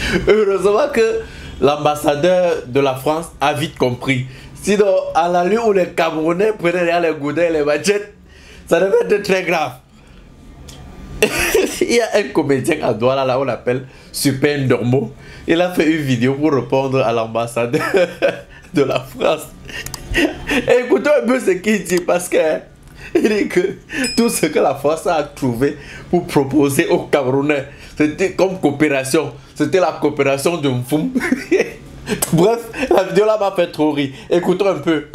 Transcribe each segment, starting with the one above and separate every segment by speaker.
Speaker 1: Heureusement que l'ambassadeur de la France a vite compris. Sinon, à la lieu où les Camerounais prenaient les goudins et les machettes, ça devait être très grave. Il y a un comédien à Douala, là, on l'appelle Super Ndormo. Il a fait une vidéo pour répondre à l'ambassadeur de la France. Et écoutez un peu ce qu'il dit, parce que il dit que tout ce que la France a trouvé pour proposer aux Camerounais, c'était comme coopération. C'était la coopération de Mfoum. Bref, la vidéo là m'a fait trop rire. Écoutons un peu.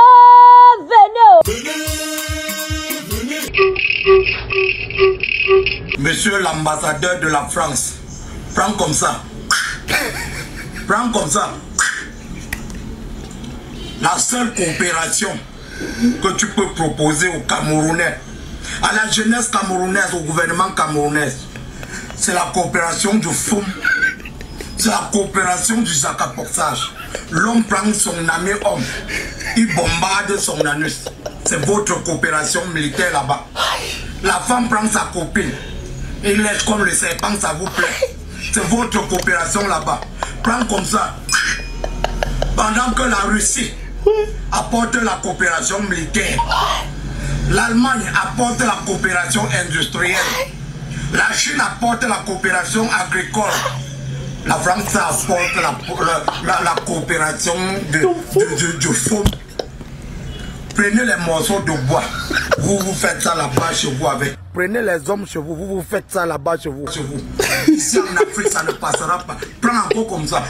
Speaker 2: Monsieur l'ambassadeur de la France, prends comme ça. Prends comme ça. La seule coopération que tu peux proposer aux Camerounais, à la jeunesse camerounaise, au gouvernement camerounais, c'est la coopération du FOUM, c'est la coopération du zacapoxage. L'homme prend son ami homme, il bombarde son anus. C'est votre coopération militaire là-bas. La femme prend sa copine, il laisse comme le serpent, ça vous plaît. C'est votre coopération là-bas. Prends comme ça. Pendant que la Russie apporte la coopération militaire, l'Allemagne apporte la coopération industrielle, la Chine apporte la coopération agricole, la France apporte la coopération du fond. Prenez les morceaux de bois, vous faites ça là-bas chez vous avec. Prenez les hommes chez vous, vous faites ça là-bas chez vous. Ici en Afrique, ça ne passera pas. Prends encore comme ça.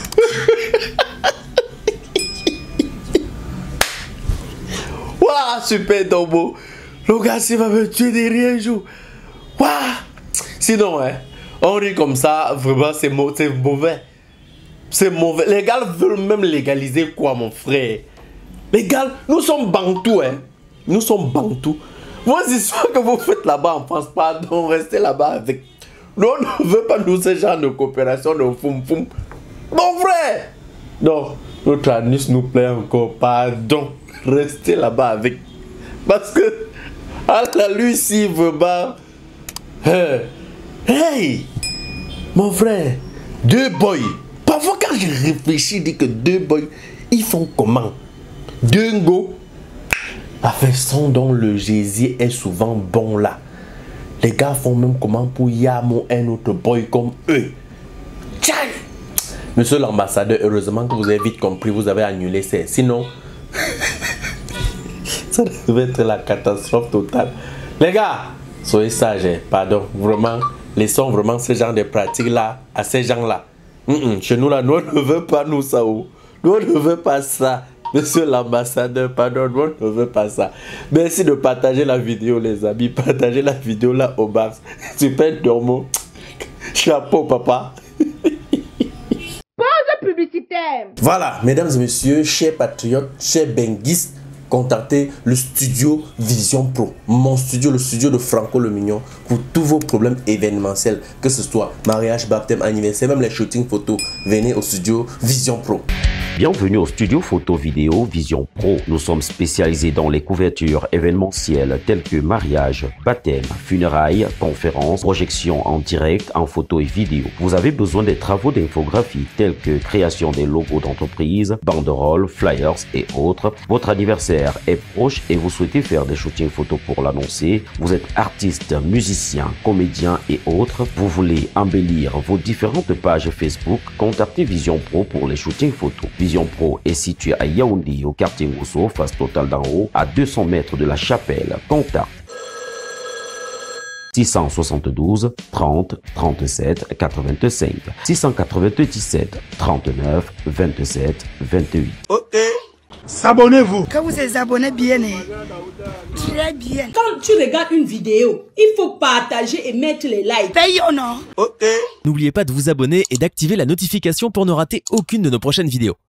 Speaker 1: Waouh, Super Ndormo. Le gars, il va me tuer derrière un jour. Waouh. Sinon, hein, on rit comme ça, vraiment, c'est mauvais. C'est mauvais. Les gars veulent même légaliser quoi, mon frère? Les gars, nous sommes bantous, hein. Nous sommes bantous. Vos histoires que vous faites là-bas en France, pardon, restez là-bas avec. Nous, on ne veut pas nous ce genre de coopération de foum. Mon frère! Non, notre anus nous plaît encore, pardon. Restez là-bas avec. Parce que, à la lui, si vraiment. Hey! Mon frère, deux boys. Parfois, quand je réfléchis, je dis que deux boys, ils font comment? Deux go. La façon dont le gésier est souvent bon là. Les gars font même comment pour Yamo un autre boy comme eux. Tchai! Monsieur l'ambassadeur, heureusement que vous avez vite compris, vous avez annulé ça. Sinon, ça devait être la catastrophe totale. Les gars, soyez sages, pardon. Vraiment, laissons vraiment ce genre de pratiques là à ces gens là. Chez nous là, nous on ne veut pas nous ça. Nous on ne veut pas ça. Monsieur l'ambassadeur, pardon, nous on ne veut pas ça. Merci de partager la vidéo, les amis. Partagez la vidéo là au max. Super Ndormo. Chapeau, papa.
Speaker 3: Pause publicitaire.
Speaker 1: Voilà, mesdames et messieurs, chers patriotes, chers benguistes, contactez le studio Vision Pro, mon studio, le studio de Franco le Mignon, pour tous vos problèmes événementiels, que ce soit mariage, baptême, anniversaire, même les shootings photos. Venez au studio Vision Pro.
Speaker 4: Bienvenue au studio photo vidéo Vision Pro. Nous sommes spécialisés dans les couvertures événementielles telles que mariage, baptême, funérailles, conférences, projections en direct, en photo et vidéo. Vous avez besoin des travaux d'infographie tels que création des logos d'entreprise, banderoles, flyers et autres. Votre anniversaire est proche et vous souhaitez faire des shootings photos pour l'annoncer. Vous êtes artiste, musicien, comédien et autres. Vous voulez embellir vos différentes pages Facebook. Contactez Vision Pro pour les shootings photos. Vision Pro est situé à Yaoundé, au quartier Ngousso, face Total d'en haut, à 200 mètres de la chapelle. Contact 672 30 37 85 697 39 27 28.
Speaker 2: Ok. S'abonnez-vous.
Speaker 3: Quand vous êtes abonné bien, très bien.
Speaker 5: Quand tu regardes une vidéo, il faut partager et mettre les likes.
Speaker 3: Paye ou non?
Speaker 2: Ok.
Speaker 6: N'oubliez pas de vous abonner et d'activer la notification pour ne rater aucune de nos prochaines vidéos.